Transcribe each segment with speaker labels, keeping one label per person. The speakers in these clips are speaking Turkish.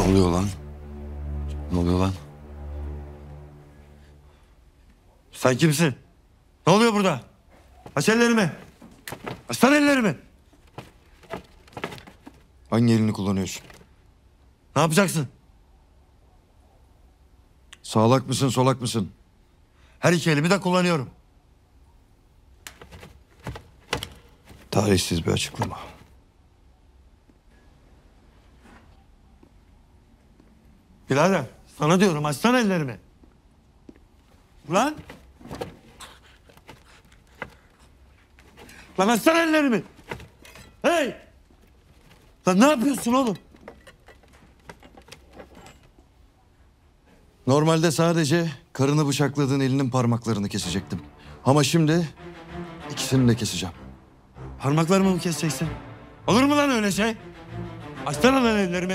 Speaker 1: oluyor lan? Ne oluyor lan?
Speaker 2: Sen kimsin? Ne oluyor burada? Aç ellerimi. Açsana ellerimi.
Speaker 1: Hangi elini kullanıyorsun?
Speaker 2: Ne yapacaksın?
Speaker 1: Sağlak mısın, solak mısın?
Speaker 2: Her iki elimi de kullanıyorum.
Speaker 1: Tarihsiz bir açıklama.
Speaker 2: Birader sana diyorum açsana ellerimi. Ulan. Lan açsana ellerimi. Hey. Lan ne yapıyorsun oğlum?
Speaker 1: Normalde sadece karını bıçakladığın elinin parmaklarını kesecektim. Ama şimdi ikisini de keseceğim.
Speaker 2: Parmaklarımı mı keseceksin? Olur mu lan öyle şey? Açsana lan ellerimi.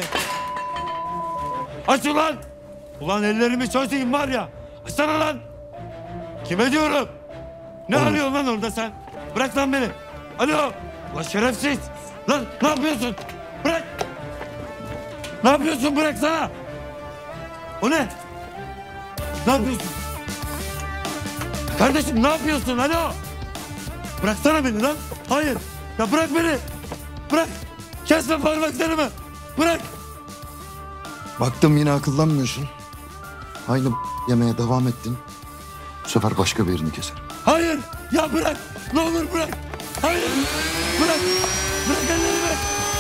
Speaker 2: Aç ulan. Ulan ellerimi çözeyim var ya. Açsana lan. Kime diyorum? Ne
Speaker 1: Oğlum.
Speaker 2: arıyorsun lan orada sen? Bırak lan beni. Alo. Lan şerefsiz. Lan ne yapıyorsun? Bırak. Ne yapıyorsun? Bıraksana. O ne? Ne yapıyorsun? Kardeşim ne yapıyorsun? Alo. Bıraksana beni lan. Hayır. Ya bırak beni. Bırak. Kesme parmaklarımı. Bırak.
Speaker 1: Baktım yine akıllanmıyorsun. Aynı yemeye devam ettin. Bu sefer başka bir yerini keserim.
Speaker 2: Hayır. Ya bırak. Ne olur bırak. Hayır. Bırak. Bırak ellerimi.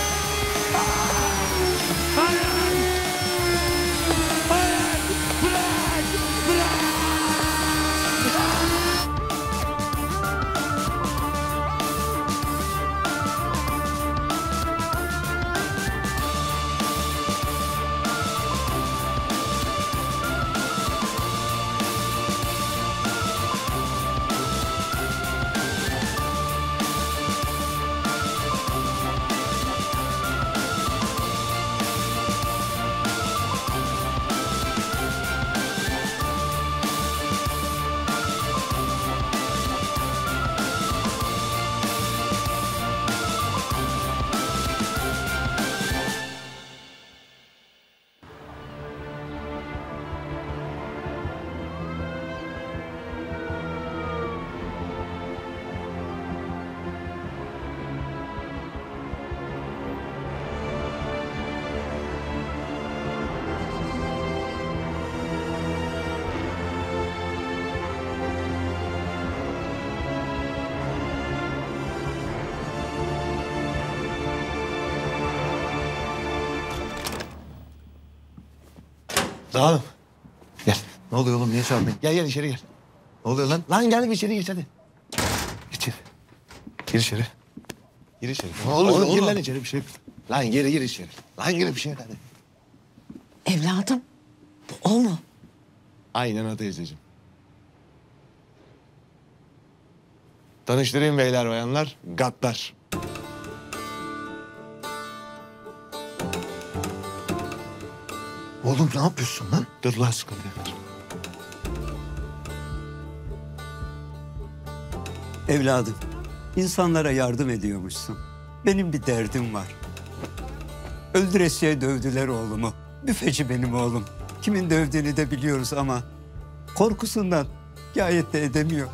Speaker 2: Hayır. Hayır. Bırak. Bırak.
Speaker 3: Dağılım. Gel.
Speaker 1: Ne oluyor oğlum? Niye çağırdın?
Speaker 3: Gel gel içeri gel.
Speaker 1: Ne oluyor lan?
Speaker 3: Lan gel bir içeri geç hadi. İçeri. Gir içeri. Gir içeri.
Speaker 1: Ne oluyor
Speaker 3: Oğlum, gir
Speaker 1: oğlum?
Speaker 3: lan içeri bir şey yok. Lan gir içeri. Lan gir bir şey yok hadi.
Speaker 4: Evladım, bu o mu?
Speaker 3: Aynen o teyzeciğim. Tanıştırayım beyler bayanlar. Gattar.
Speaker 1: Oğlum ne yapıyorsun lan?
Speaker 3: Dur lan sıkıntı yok.
Speaker 5: Evladım, insanlara yardım ediyormuşsun. Benim bir derdim var. Öldüresiye dövdüler oğlumu. Büfeci benim oğlum. Kimin dövdüğünü de biliyoruz ama korkusundan şikayet de edemiyor.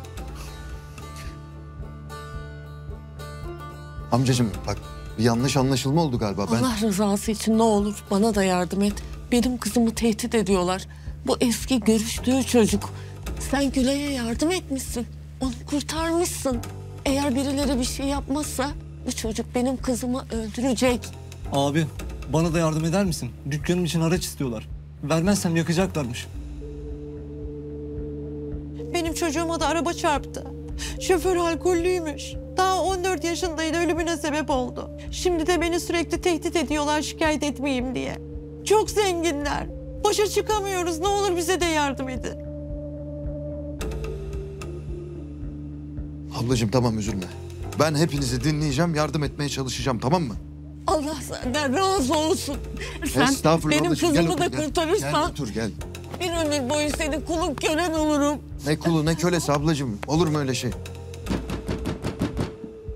Speaker 1: Amcacığım bak bir yanlış anlaşılma oldu galiba.
Speaker 4: Allah rızası için ne olur bana da yardım et. Benim kızımı tehdit ediyorlar. Bu eski görüştüğü çocuk. Sen Gülay'a yardım etmişsin. Onu kurtarmışsın. Eğer birileri bir şey yapmazsa bu çocuk benim kızımı öldürecek.
Speaker 6: Abi bana da yardım eder misin? Dükkanım için araç istiyorlar. Vermezsem yakacaklarmış.
Speaker 7: Benim çocuğuma da araba çarptı. Şoför alkollüymüş. Daha 14 yaşındaydı, ölümüne sebep oldu. Şimdi de beni sürekli tehdit ediyorlar şikayet etmeyeyim diye. Çok zenginler. Başa çıkamıyoruz. Ne olur bize de yardım edin.
Speaker 1: Ablacığım tamam üzülme. Ben hepinizi dinleyeceğim, yardım etmeye çalışacağım, tamam mı?
Speaker 4: Allah senden razı olsun. Sen
Speaker 1: Estağfurullah
Speaker 4: benim
Speaker 1: ablacığım,
Speaker 4: kızımı
Speaker 1: otur,
Speaker 4: da
Speaker 1: gel.
Speaker 4: kurtarırsan
Speaker 1: Gel otur gel.
Speaker 4: bir ömür boyu seni kulun kölen olurum.
Speaker 1: Ne kulu ne kölesi ablacığım. Olur mu öyle şey?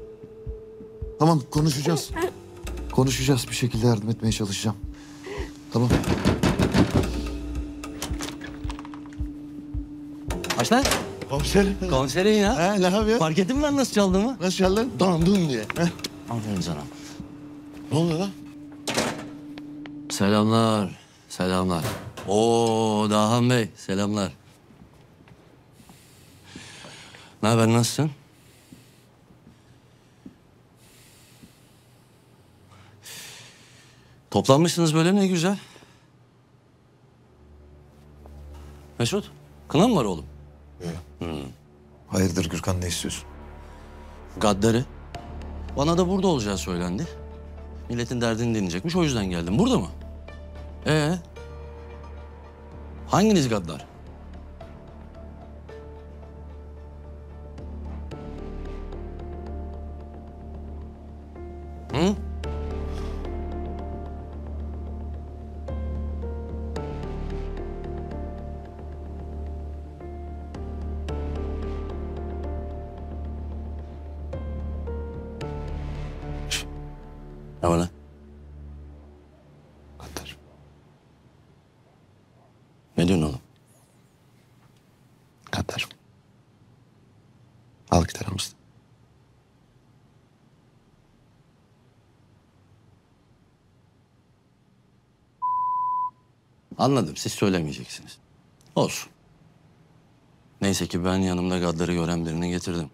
Speaker 1: Tamam konuşacağız. Konuşacağız, bir şekilde yardım etmeye çalışacağım. Tamam.
Speaker 8: Aç lan.
Speaker 1: Komiserim.
Speaker 8: Komiserin ya.
Speaker 1: Ha, ne yapıyor?
Speaker 8: Fark ettin mi lan nasıl çaldığımı?
Speaker 1: Nasıl çaldın? Dondun diye. Heh.
Speaker 8: Aferin sana.
Speaker 1: Ne oluyor lan?
Speaker 8: Selamlar. Selamlar. Oo Dahan Bey selamlar. Ne haber nasılsın? Toplanmışsınız böyle ne güzel. Mesut, kına mı var oğlum?
Speaker 3: Hayırdır Gürkan, ne istiyorsun?
Speaker 8: Gaddarı. Bana da burada olacağı söylendi. Milletin derdini dinleyecekmiş, o yüzden geldim. Burada mı? Hanginiz gaddar? Hı? Ne var lan?
Speaker 3: Gaddar.
Speaker 8: Ne diyorsun oğlum?
Speaker 3: Gaddar. Al git aramızda.
Speaker 8: Anladım, siz söylemeyeceksiniz. Olsun. Neyse ki ben yanımda gaddarı gören birini getirdim.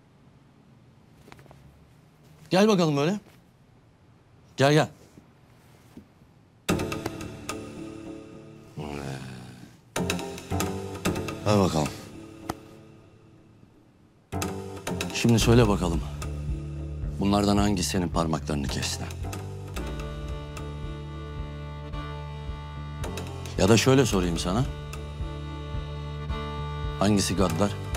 Speaker 8: Gel bakalım böyle. Gel gel. Hadi bakalım. Şimdi söyle bakalım. Bunlardan hangisi senin parmaklarını kesti? Ya da şöyle sorayım sana. Hangisi gaddar?